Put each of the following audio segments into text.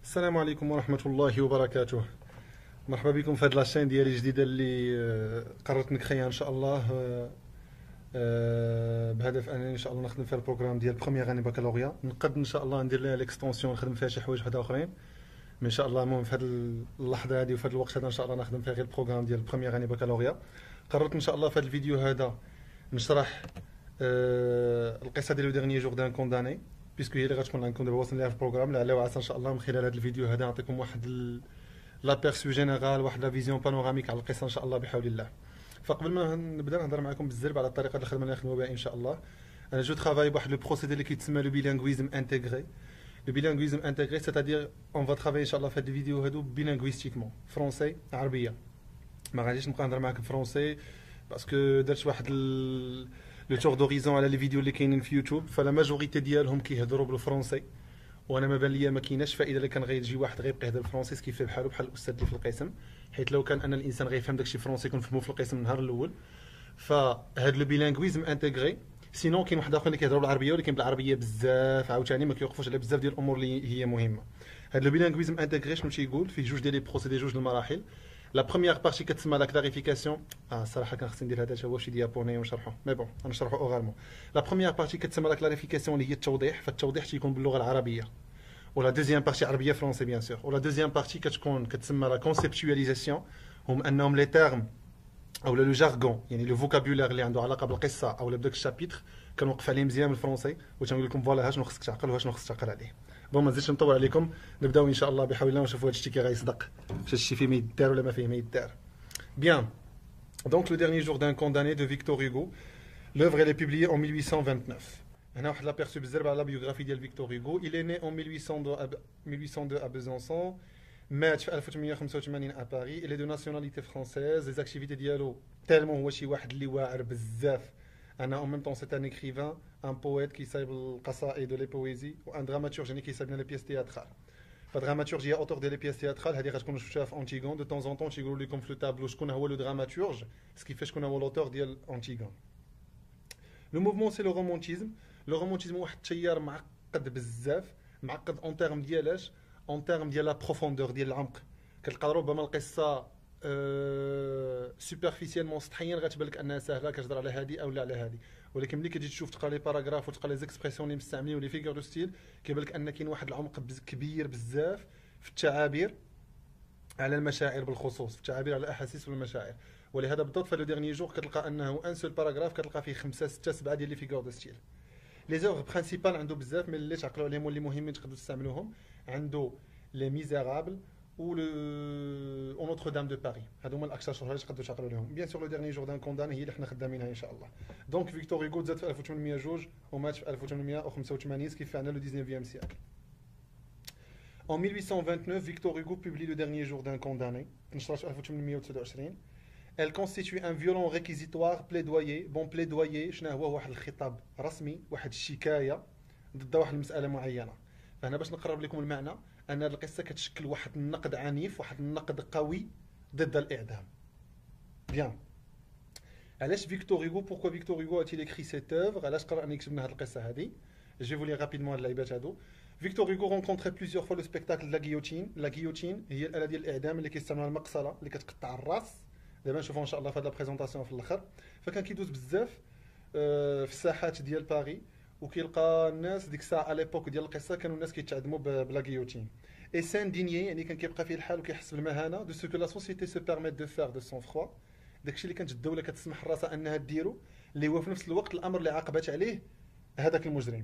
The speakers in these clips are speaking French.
السلام عليكم ورحمة الله وبركاته. مرحبا بكم في هذه لاشين ديالي الجديدة اللي قررت نكريها ان شاء الله بهدف انني ان شاء الله نخدم فيها البروغرام ديال بروميير اني بكالوريا. نقد ان شاء الله ندير لها ليكستونسيون نخدم فيها شي حوايج وحده اخرين، مي ان شاء الله المهم في هذه اللحظة هذه وفي هذا الوقت هذا ان شاء الله نخدم فيها غير البروغرام ديال بروميير اني بكالوريا. قررت ان شاء الله في هذا الفيديو هذا نشرح القصة ديال لو ديرنيي جور دان كونداني، بيسكو هي اللي غتكون عندكم دابا واصل ليها في البروغرام. لعل وعسى ان شاء الله من خلال هذا الفيديو هذا نعطيكم واحد لابيرسو جينيرال، واحد لا فيزيون بانوراميك على القصه ان شاء الله بحول الله. فقبل ما نبدا نهضر معكم بالزرب على الطريقه الخدمه اللي نخدموا بها ان شاء الله. انا جو ترافاي بواحد لو بروسيدي اللي كيتسمى لو بيلانغويزم انتيغري. لو بيلانغويزم انتيغري سيتادير اون فا ترافاي ان شاء الله في هذا الفيديو هادو بيلانغويستيكمون فرونسي عربيه. ما غاديش نبقى نهضر معاكم فرونسي باسكو درت واحد لو تور دوريزون على لي فيديو اللي كاينين في يوتيوب، فلا ماجوريتي ديالهم كيهضروا بالفرونسي، وانا ما بان ليا ما كايناش فائده الا كان غيجي واحد غيبقى يهضر بالفرونسي كيف بحالو بحال الاستاذ اللي في القسم، حيت لو كان ان الانسان غيفهم داكشي فرونسي كنفهمو في القسم النهار الاول. فهاد لو بيلانغويزم انتيغري سينون كاين واحد اخرين اللي كيهضروا بالعربيه ولكن بالعربيه بزاف عاوتاني ما كيوقفوش على بزاف ديال الامور اللي هي مهمه. هاد لو بيلانغويزم انتيغري شنو تيقول؟ فيه جوج ديال لي بروسيدي، جوج المراحل. لا بروميير بارتي كتسمى لا كلاريفيكاسيون. الصراحه كان خصني ندير هذا هو شي ديابوني ونشرحو، مي بون غنشرحو اورالمون. لا بروميير بارتي كتسمى لا كلاريفيكاسيون اللي هي التوضيح، فالتوضيح تيكون باللغه العربيه. ولا دوزيام بارتي عربيه فرونسي بيان سور. ولا دوزيام بارتي كتسمى لا كونسيبتواليزاسيون، هم انهم لي تيرم او لو جارغون، يعني لو فوكابولير اللي عنده علاقه بالقصه او بداك الشابيتر كنوقف عليه مزيان بالفرونسي وتنقول لكم فوالا ها شنو خصك تعقل وها شنو خصك تعقل عليه. بون ما نزيدش نطول عليكم، نبداو ان شاء الله بحول الله ونشوفوا هذا الشيء كي غيصدق، واش الشيء فيه ما يدار ولا ما فيه ما يدار. Bien. Donc le dernier jour d'un condamné de Victor Hugo. L'œuvre elle est publiée en 1829. هنا واحد لابيرسو بزاف على لا بيوغرافي ديال فيكتور هيغو. Il est né en 1802 à Besançon. مات في 1885 à Paris. Il est de nationalité française. Les activités ديالو tellement هو شي واحد اللي واعر بزاف. انا en même temps c'est un écrivain, un poète qui صايب القصائد ولي بويزي و un dramaturge اللي كيصايب لنا لي بيس تياترال. فالدراماتورج هي اوتور ديال لي بيس تياترال، هذه غتكونوا شفتوها في اونتيغون دو طون زون طون تيقولوا لكم في لو تابلو شكون هو لو دراماتورج، سكيفي شكون هو لوتور ديال اونتيغون. لو موفمون سي لو رومونتيزم. لو رومونتيزم واحد التيار معقد بزاف، معقد اون تيرم ديالاش، اون تيرم ديال لا بروفوندور ديال العمق. كتلقى ربما القصه سوبرفيسيالمون سطحيا غتبان لك انها سهله كتهضر على هذه او لا على هذه، ولكن ملي كتجي تشوف تقرا لي باراغراف وتقرا لي زيكسبرسيون اللي مستعملين ولي فيغور دو ستيل كيبان لك ان كاين واحد العمق كبير بزاف في التعابير على المشاعر، بالخصوص في التعابير على الاحاسيس والمشاعر. ولهذا بالضبط في لو ديرني جور كتلقى انه ان سول باراغراف كتلقى فيه 5 6 7 ديال لي فيغور دو ستيل. لي زوغ برينسيبال عنده بزاف، مي اللي تعقلوا عليهم واللي مهمين تقدروا تستعملوهم. عنده لي ميزيرابل ou au Notre-Dame de Paris. هادو هما الاكثر شهره اللي تقدروا تعقلوا عليهم. بيان سور لو ديرني جور دان كوندان هي اللي حنا خدامينها ان شاء الله. دونك فيكتور هيغو تزاد في 1802 ومات في 1885 كيف عندنا لو 19e siècle. En 1829 Victor Hugo publie le dernier jour d'un condamné. نشرت في 1829. Elle constitue un violent réquisitoire plaidoyer. Bon plaidoyer شنو هو؟ واحد الخطاب رسمي، واحد الشكايه ضد واحد المساله معينه. فهنا باش نقرب لكم المعنى ان هذه القصه كتشكل واحد النقد عنيف، واحد النقد قوي ضد الاعدام. بيان. علاش فيكتور هيغو؟ بوركو فيكتور هيغو a-t-il écrit cette œuvre؟ علاش قرر ان يكتب لنا هذه القصه هذه؟ جو فولي رابيدمون هاد اللعيبات هادو. فيكتور هيغو رونكونتري بليزيور فوا لو سبيكتاكل لا غيوتين. لا غيوتين هي الاله ديال الاعدام اللي كيستعملها المقصله اللي كتقطع الراس. دابا نشوفوا ان شاء الله في هذه لا بريزونطاسيون في الاخر. فكان كيدوز بزاف في الساحات ديال باريس، وكيلقى الناس ديك الساعه على ليبوك ديال القصه كانوا الناس كيتعدموا بلا غيوتين. اي سان دينيي يعني كان كيبقى فيه الحال وكيحس بالمهانه دو سو كو لا سوسيتي سو بيرميت دو فير دو سون فروا. داكشي اللي كانت الدوله كتسمح لراسها انها ديرو، اللي هو في نفس الوقت الامر اللي عاقبت عليه هذاك المجرم.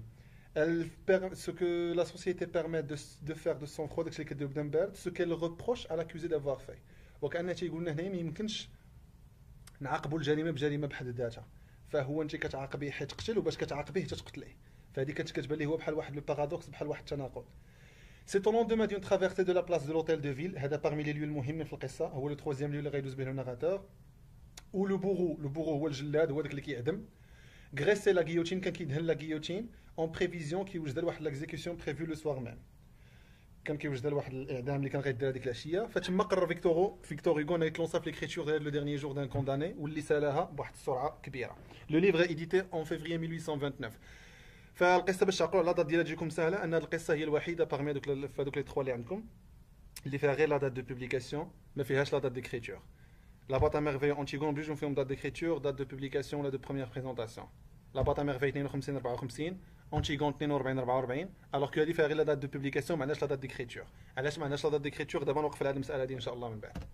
سو كو لا سوسيتي بيرميت دو فير دو سون فروا، داكشي اللي كدير بدا من بعد. سو كيل روبروش على كوزي دافوار في، وكانه تيقول لنا هنايا ما يمكنش نعاقبوا الجريمه بجريمه بحد ذاتها، فهو انت كتعاقبيه حيت قتل وباش كتعاقبيه تقتليه. فهذه كانت كتبان ليه هو بحال واحد لو بارادوكس، بحال واحد التناقض. C'est au lendemain d'une traversée de la place de l'hôtel de ville. هذا parmi les lieux المهمين في القصه، هو لو 3e lieu اللي غيدوز به الناراتور. و لو بورو هو الجلاد، هو داك اللي كيعدم. غريسي لا غيوتين كان كيدهن لا غيوتين اون بريفيزيون كيوجد لواحد لاكزيكسيون بريفو لو سوار ميم. كان كيوجد لواحد الاعدام اللي كان غيدير هذيك العشيه. فتما قرر فيكتور هيغو انه يتلونسا في ليكريتور ديال لو ديرني جور دان كونداني، واللي سالاها بواحد السرعه كبيره. لو ليفر ايديتي اون فيفري 1829. فالقصه باش تعقلوا على لا دات ديالها تجيكم سهله، ان القصه هي الوحيده باغمي هذوك لي 3 اللي عندكم اللي فيها غير لا دات دو بوبليكاسيون، ما فيهاش لا دات ديكريتور. لا بوط ا ميرفي اونتيغون بجوج فيهم دات ديكريتور، دات دو بوبليكاسيون ولا دو بروميير بريزونطاسيون. لا بوط ا ميرفي 52 54، اونتيغون 42 44، الوغ كو هذه فيها غير لا دات دو بوبليكاسيون ما عندناش لا دات ديكريتور. علاش ما عندناش لا دات ديكريتور؟ دابا نوقف على هذه المساله هذه ان شاء الله من بعد.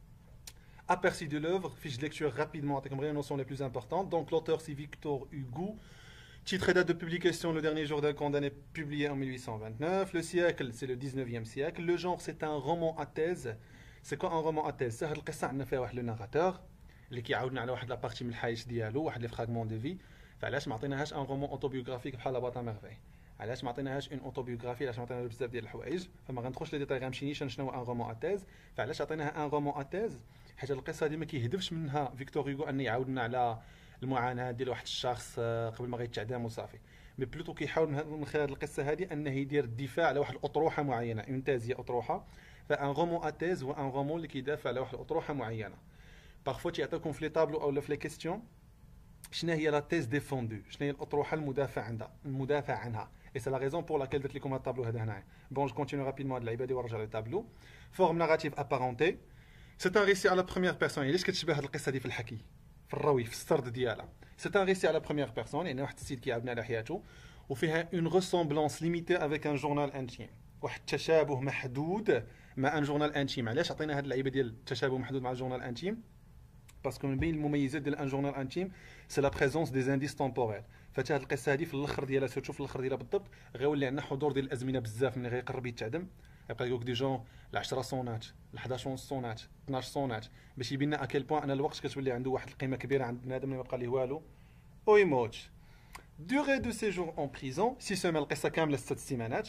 Aperçu de l'œuvre, fiche de lecture rapidement avec les notions les plus importantes. Donc l'auteur c'est Victor Hugo. Titre et date de publication, le dernier jour d'un condamné, publié en 1829. Le siècle, c'est le 19e siècle. Le genre, c'est un roman à thèse. C'est quoi un roman à thèse? C'est القصة عندنا فيها واحد le narrateur اللي كيعاودنا على واحد لابارتي من الحياة ديالو، واحد لي فراغمون دو في. فعلاش ما عطيناهاش ان رومون اوتوبيوغرافيك بحال لاباطا ميرفي؟ علاش ما عطيناهاش اون اوتوبيوغرافي؟ علاش ما عطيناها بزاف ديال الحوايج؟ فما غندخلش لي ديتاي، غنمشي نيشان شنو هو ان رومون ا تيز. فعلاش عطيناها ان رومون ا تيز؟ حيت القصه هذه ما كيهدفش منها فيكتور هيغو ان يعاودنا على المعاناه ديال واحد الشخص قبل ما غيتعدم وصافي، مي بلوتو كيحاول من خلال هذه القصه هذه انه يدير الدفاع على واحد الاطروحه معينه، اون تيز هي اطروحه. فان رومون ا تيز هو ان رومون اللي كيدافع على واحد الاطروحه معينه. بارفو تيعطيكم في لي طابلو او في لي كيستيون شنو هي لا تيز ديفوندو، شنو هي الاطروحه المدافع عنها. اي سي لا ريزون بور لاكيل درت لكم هذا الطابلو هذا هنايا. بون جو كونتينيو رابيدمون هاد اللعيبه هادي ونرجع للطابلو. فورم ناراتيف ابارونتي، سي ان ريسي على بروميير بيرسون. علاش كتشبه هاد القصه دي في الحكي في الروي في السرد ديالها؟ سي ان ريسي على بروميير بيرسون، يعني واحد السيد كيعاودنا على حياته، وفيها اون ريسومبلونس ليميتي افيك ان جورنال انتيم، واحد التشابه محدود مع ان جورنال انتيم. علاش عطينا هاد اللعيبه ديال التشابه محدود مع الجورنال انتيم؟ باسكو من بين المميزات ديال ان جورنال انتيم سي لا بريزونس دي زانديس تومبوريل. فتا هاد القصه هادي في الاخر ديالها، سيرتو في الاخر ديالها بالضبط، غيولي عندنا حضور ديال الازمنه بزاف ملي غيقرب يتعدم. يبقى يقولك دي جون ل 10 صونات، ل 11 صونات، 12 صونات، باش يبين لنا اكيل بوان ان الوقت كتولي عنده واحد القيمه كبيره عند بنادم اللي ما بقى ليه والو ويموت. دوغي دو سيجور اون بريزون 6 سيمين، القصه كامله 6 سيمانات.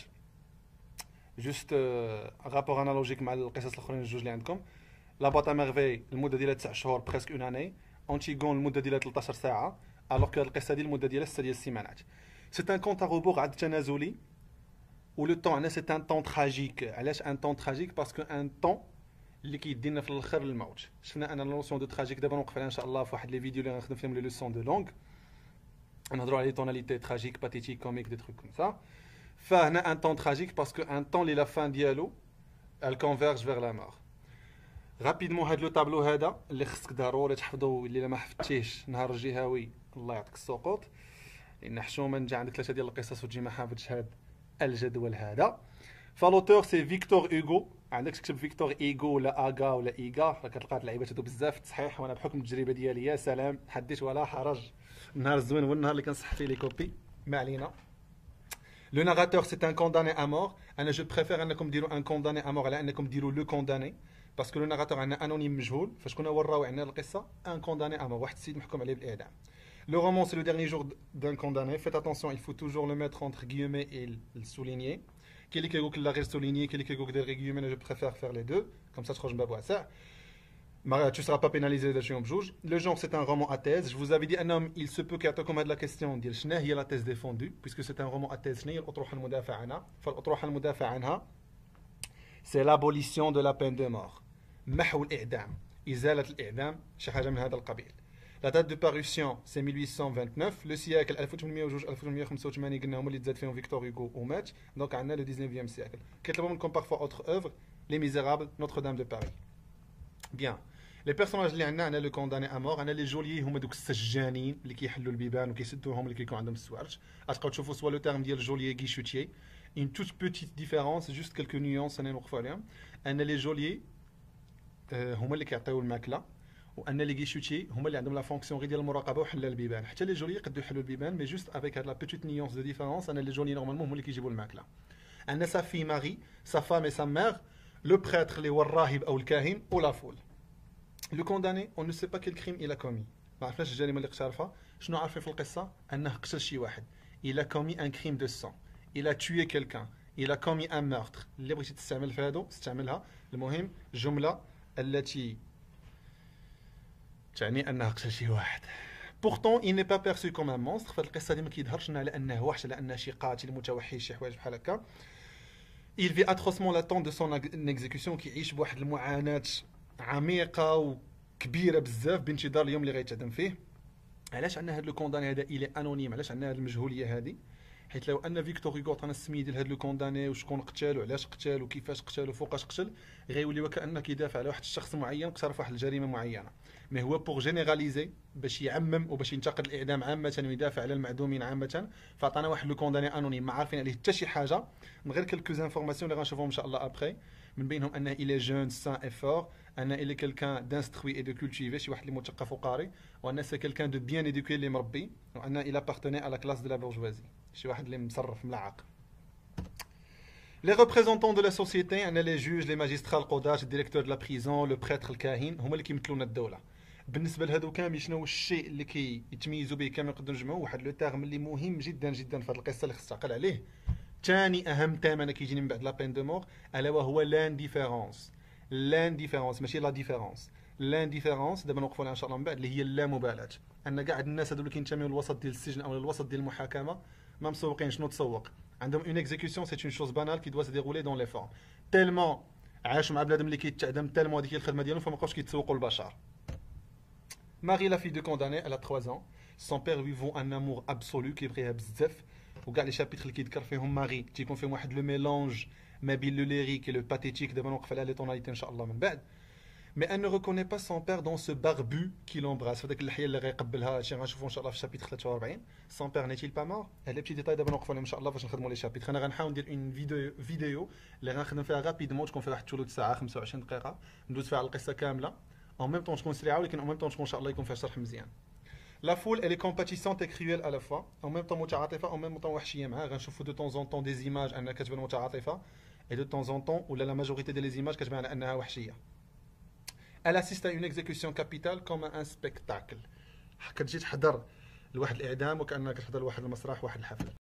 جوست رابور انالوجيك مع القصص الاخرين الجوج اللي عندكم. لا باطا ميرفي المده ديالها 9 شهور، بريسك اون اني. اونتيغون المده ديالها 13 ساعه، الوغ كو القصه ديال المده ديالها 6 ديال السيمانات. سي ان كونت روبور عاد تنازلي، و لو طون هنا سي ان طون تراجيك. علاش ان طون تراجيك؟ باسكو ان طون اللي كيدينا في الاخر للموت. شفنا انا لونسيون دو تراجيك، دابا نوقف عليها ان شاء الله في واحد لي فيديو اللي غنخدم فيهم لي لوسون دو لونغ، نهضروا على لي توناليتي تراجيك باتيتيك كوميك دي تروك كوم سا. فهنا ان طون تراجيك باسكو ان طون اللي لا فان ديالو ال كونفيرج فيغ لا مور. رابيدمون هاد لو طابلو هذا اللي خصك ضروري تحفظو، اللي ما حفظتيهش نهار الجهوي الله يعطيك السقوط، لان حشومه نجا عندك 3 ديال القصص وتجي ما حافظش هاد الجدول هذا. فالوتور سي فيكتور هوغو، عندك تكتب فيكتور ايغو ولا اغا ولا ايغا، راه كتلقى هاد اللعيبات هادو بزاف في التصحيح، وانا بحكم التجربه ديالي يا سلام حديت ولا حرج. النهار الزوين هو النهار اللي كنصح فيه لي كوبي، ما علينا. لو ناراتور سي ان كونداني ا مور. انا جو بريفير انكم ديروا ان كونداني ا مور على انكم ديروا لو كونداني، باسكو لو ناراتور عندنا انونيم مجهول. فشكون هو الراوي عندنا القصه؟ ان كونداني ا مور، واحد السيد محكوم عليه بالاعدام. Le roman, c'est le dernier jour d'un condamné. Faites attention, il faut toujours le mettre entre guillemets et le souligner. Quelqu'un qui l'a souligné, quelqu'un qui a des guillemets, je préfère faire les deux. Comme ça, tu ne seras pas pénalisé de juge. Le genre, c'est un roman à thèse. Je vous avais dit, un homme, il se peut qu'il y ait la question de il y a la thèse défendue, puisque c'est un roman à thèse. C'est l'abolition de la peine de mort. محو الإعدام، إزالة الإعدام، شي حاجة من هذا القبيل. La date de parution, c'est 1829. Le siècle, 1885 قلنا هما اللي تزاد فيهم فيكتور هوغو ومات. دونك عندنا le 19e siècle. كيطلبوا منكم parfois autre œuvre, Les Misérables, Notre-Dame de Paris. Bien. Les personnages اللي عندنا لو كونداني ا مور، عندنا لي جوليي هما دوك السجانين اللي كيحلوا البيبان وكيسدوهم اللي كيكون عندهم السوارج. غتبقاو تشوفوا سوا لو تيرم ديال جوليي غيشوتيي. Une toute petite différence, juste quelques nuances انا نوقفوا عليهم. عندنا لي جوليي هما اللي كيعطيو الماكله، وان لي غيشوتي هما اللي عندهم لا فونكسيون غير ديال المراقبه وحل البيبان. حتى لي جولي يقدروا يحلوا البيبان، مي جوست افيك هاد لا بيتيت نيونس دو ديفيرونس. انا لي جولي نورمالمون هما اللي كيجيبوا الماكله. عندنا سا في ماري، سا فام اي سا مير، لو بريتر اللي هو الراهب او الكاهن، و لا فول. لو كونداني اون نو سي با كيل كريم الى كومي، ما عرفناش الجريمه اللي اقترفها. شنو عارفين في القصه؟ انه قتل شي واحد. الى كومي ان كريم دو سون، الى توي كيلكان، الى كومي ان مورتر. اللي بغيتي تستعمل في هادو استعملها. المهم جمله التي تعني انه قتل شي واحد. Pourtant, il n'est pas perçu comme un monstre. فالقصه دي ما كيظهرش لنا على انه وحش، على انه شي قاتل متوحش، شي حوايج بحال هكا. Il vit atrocement l'attente de son exécution. كيعيش بواحد المعاناه عميقه وكبيره بزاف بانتظار اليوم اللي غيتعدم فيه. علاش عندنا هذا لو كونداني هذا الي انونيم؟ علاش عندنا هذه المجهوليه هذه؟ حيت لو ان فيكتور هوغو عطانا السميه ديال هذا لو كونداني وشكون قتل وعلاش قتل وكيفاش قتل وفوقاش قتل، غيولي وكانه كيدافع على واحد الشخص معين اقترف واحد الجريمه معينه. مي هو بوغ جينيراليزي، باش يعمم وباش ينتقد الاعدام عامه ويدافع على المعدومين عامه، فعطانا واحد لو كونداني انونيم ما عارفين عليه حتى شي حاجه، من غير كلكو انفورماسيون اللي غنشوفهم ان شاء الله ابخي، من بينهم انه الي جون سان اي فور، ان الي كيلكان دانستروي اي دو كولتيفي، شي واحد اللي مثقف وقاري، وان سي كيلكان دو بيان ايدوكي اللي مربي، وان الى ابارتوني على كلاس دو لا بورجوازي، شي واحد اللي مصرف ملعق. Les représentants de la société, les juges, les magistrats, القضاة، الديريكتور de la prison, le prêtre, الكاهن، هما اللي كيمثلونا الدولة. بالنسبة لهادو كامل شنو هو الشيء اللي كيتميزوا به كامل نقدروا نجمعوا واحد لو تيرم اللي مهم جدا جدا في هذه القصة اللي خص تعقل عليه. ثاني أهم تيم أنا كيجيني من بعد لا بين دو مور، ألا وهو لانديفيرونس. لانديفيرونس ماشي لا ديفيرونس. لانديفيرونس دابا نوقفوا عليها ان شاء الله من بعد، اللي هي اللامبالاة. ان كاع الناس هادو اللي كينتميو للوسط ديال السجن او للوسط ديال المحاكمة ما مسوقين شنو تسوق. عندهم اون اكزيكسيون سي اون شوز بانال كي دوا سي ديغولي دون لي فورم. تيلمون عاشوا مع بنادم اللي كيتعدم، تيلمون هذيك هي الخدمة ديالهم، فما بقاوش كيتسوقوا البشر. ماري لا في دو كونداني elle a 3 ans. Son père lui voue un amour absolu كيبغيها بزاف، وكاع لي شابيتر اللي كيذكر فيهم ماري تيكون فيهم واحد لو ميلونج ما بين لو ليريك و لو باتيتيك، دابا نوقف على لي طوناليتي ان شاء الله من بعد. Mais elle ne reconnaît pas son père dans ce barbu qui l'embrasse. هذاك اللحيه اللي غيقبلها شي غنشوفوا ان شاء الله في الشابيتر 43. Son père n'est-il pas mort؟ هاد لي بتي ديتاي دابا نوقفوا عليهم ان شاء الله باش نخدموا لي شابيتر. انا غنحاول ندير اون فيديو اللي غنخدم فيها رابيدمون، تكون فيها واحد ثلث ساعه 25 دقيقه، ندوز فيها على القصه كامله en même temps تكون سريعه، ولكن en même temps تكون ان شاء الله يكون فيها شرح مزيان. La foule elle est compatissante et cruelle à la fois. En même temps متعاطفه en même temps وحشيه معاه. غنشوفوا de temps en temps des images انها كتبان متعاطفه، et de temps en temps ولا la majorité des images كتبان على انها وحشيه. Elle assiste à une exécution capitale comme un spectacle. كتجي تحضر لواحد الاعدام وكانك كتحضر لواحد المسرح، واحد الحفل.